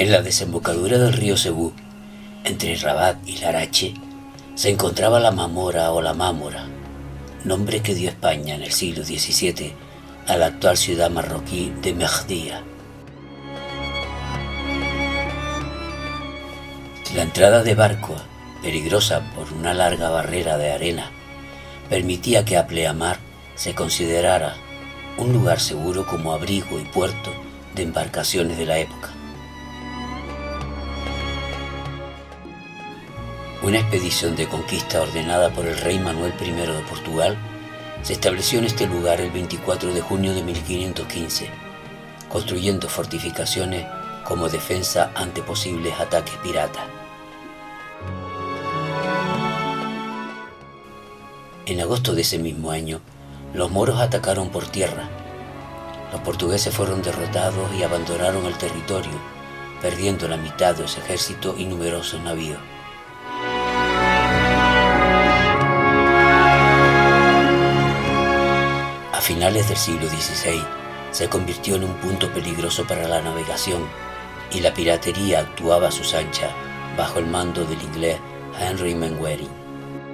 En la desembocadura del río Cebú, entre Rabat y Larache, se encontraba la Mamora o la Mámora, nombre que dio España en el siglo XVII a la actual ciudad marroquí de Mehdia. La entrada de barco, peligrosa por una larga barrera de arena, permitía que a pleamar se considerara un lugar seguro como abrigo y puerto de embarcaciones de la época. Una expedición de conquista ordenada por el rey Manuel I de Portugal se estableció en este lugar el 24 de junio de 1515, construyendo fortificaciones como defensa ante posibles ataques piratas. En agosto de ese mismo año, los moros atacaron por tierra. Los portugueses fueron derrotados y abandonaron el territorio, perdiendo la mitad de su ejército y numerosos navíos. A finales del siglo XVI, se convirtió en un punto peligroso para la navegación y la piratería actuaba a sus anchas bajo el mando del inglés Henry Mainwaring.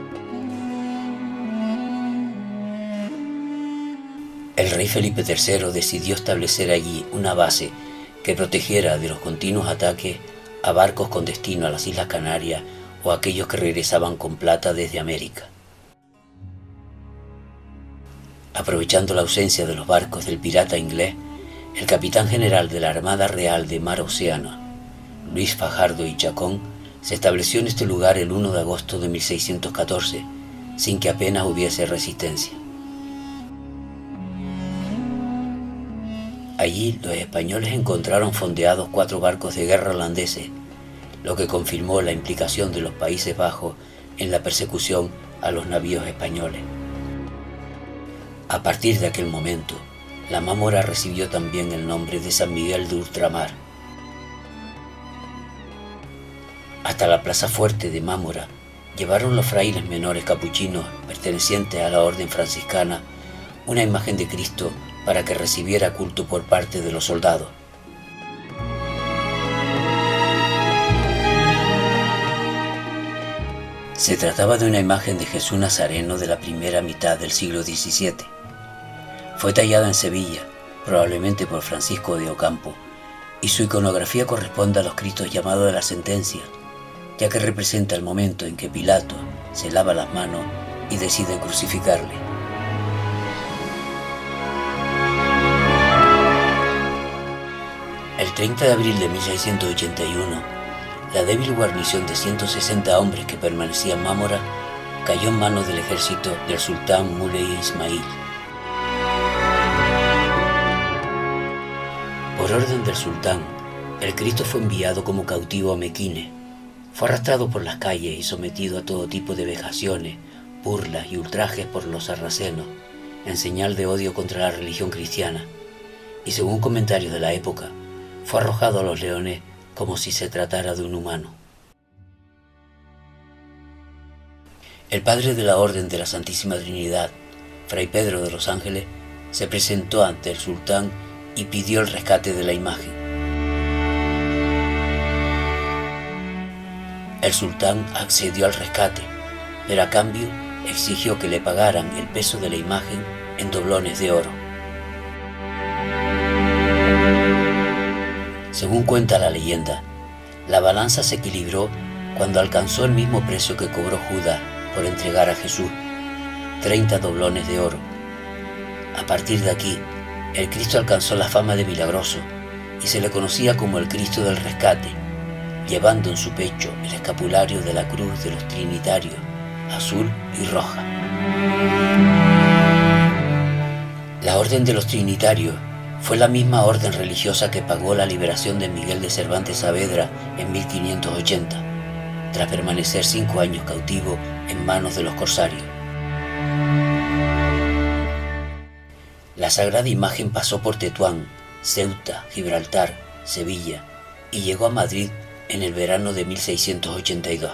El rey Felipe III decidió establecer allí una base que protegiera de los continuos ataques a barcos con destino a las Islas Canarias o a aquellos que regresaban con plata desde América. Aprovechando la ausencia de los barcos del pirata inglés, el capitán general de la Armada Real de Mar Océano, Luis Fajardo y Chacón, se estableció en este lugar el 1 de agosto de 1614, sin que apenas hubiese resistencia. Allí los españoles encontraron fondeados 4 barcos de guerra holandeses, lo que confirmó la implicación de los Países Bajos en la persecución a los navíos españoles. A partir de aquel momento, la Mámora recibió también el nombre de San Miguel de Ultramar. Hasta la plaza fuerte de Mámora llevaron los frailes menores capuchinos pertenecientes a la orden franciscana una imagen de Cristo para que recibiera culto por parte de los soldados. Se trataba de una imagen de Jesús Nazareno de la primera mitad del siglo XVII. Fue tallada en Sevilla, probablemente por Francisco de Ocampo, y su iconografía corresponde a los Cristos llamados de la sentencia, ya que representa el momento en que Pilato se lava las manos y decide crucificarle. El 30 de abril de 1681, la débil guarnición de 160 hombres que permanecía en Mámora cayó en manos del ejército del sultán Muley Ismail. Por orden del sultán, el Cristo fue enviado como cautivo a Mequinez. Fue arrastrado por las calles y sometido a todo tipo de vejaciones, burlas y ultrajes por los sarracenos, en señal de odio contra la religión cristiana, y según comentarios de la época, fue arrojado a los leones como si se tratara de un humano. El padre de la Orden de la Santísima Trinidad, Fray Pedro de los Ángeles, se presentó ante el sultán y pidió el rescate de la imagen. El sultán accedió al rescate, pero a cambio exigió que le pagaran el peso de la imagen en doblones de oro. Según cuenta la leyenda, la balanza se equilibró cuando alcanzó el mismo precio que cobró Judas por entregar a Jesús, 30 doblones de oro. A partir de aquí, el Cristo alcanzó la fama de milagroso y se le conocía como el Cristo del Rescate, llevando en su pecho el escapulario de la cruz de los Trinitarios, azul y roja. La Orden de los Trinitarios fue la misma orden religiosa que pagó la liberación de Miguel de Cervantes Saavedra en 1580, tras permanecer 5 años cautivo en manos de los corsarios. La sagrada imagen pasó por Tetuán, Ceuta, Gibraltar, Sevilla y llegó a Madrid en el verano de 1682.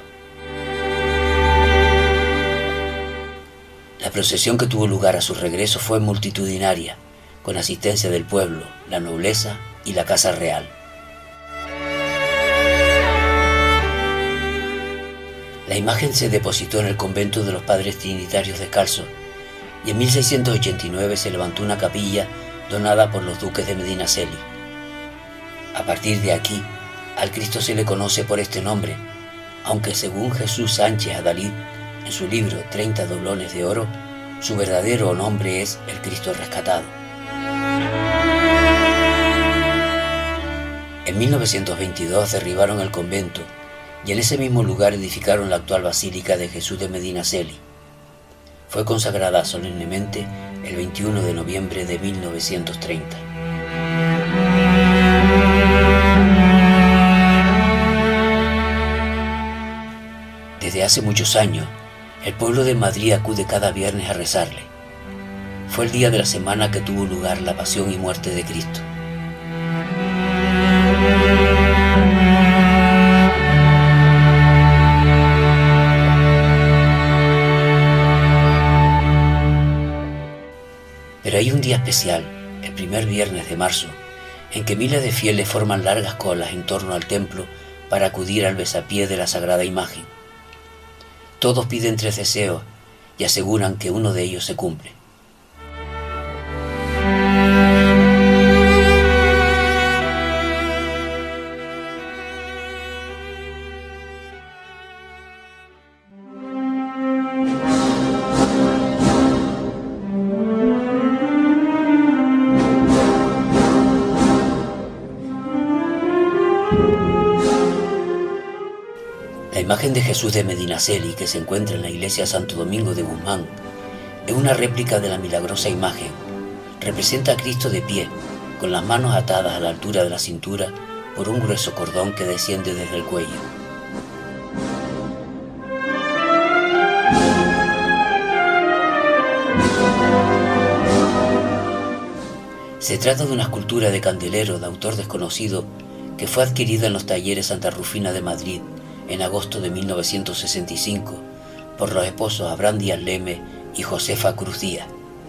La procesión que tuvo lugar a su regreso fue multitudinaria, con asistencia del pueblo, la nobleza y la casa real. La imagen se depositó en el convento de los Padres Trinitarios Descalzos y en 1689 se levantó una capilla donada por los duques de Medinaceli. A partir de aquí, al Cristo se le conoce por este nombre, aunque según Jesús Sánchez Adalid, en su libro 30 doblones de oro, su verdadero nombre es el Cristo Rescatado. En 1922 derribaron el convento y en ese mismo lugar edificaron la actual Basílica de Jesús de Medinaceli. Fue consagrada solemnemente el 21 de noviembre de 1930. Desde hace muchos años, el pueblo de Madrid acude cada viernes a rezarle. Fue el día de la semana que tuvo lugar la pasión y muerte de Cristo. Pero hay un día especial, el primer viernes de marzo, en que miles de fieles forman largas colas en torno al templo para acudir al besapié de la sagrada imagen. Todos piden 3 deseos y aseguran que uno de ellos se cumple. La imagen de Jesús de Medinaceli, que se encuentra en la iglesia Santo Domingo de Guzmán, es una réplica de la milagrosa imagen. Representa a Cristo de pie, con las manos atadas a la altura de la cintura por un grueso cordón que desciende desde el cuello. Se trata de una escultura de candelero de autor desconocido que fue adquirida en los talleres Santa Rufina de Madrid en agosto de 1965 por los esposos Abraham Díaz Leme y Josefa Cruz Díaz.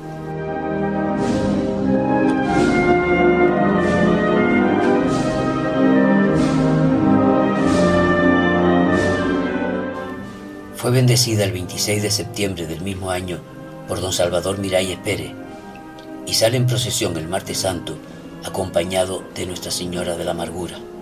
Fue bendecida el 26 de septiembre del mismo año por don Salvador Miralles Pérez y sale en procesión el martes santo acompañado de Nuestra Señora de la Amargura.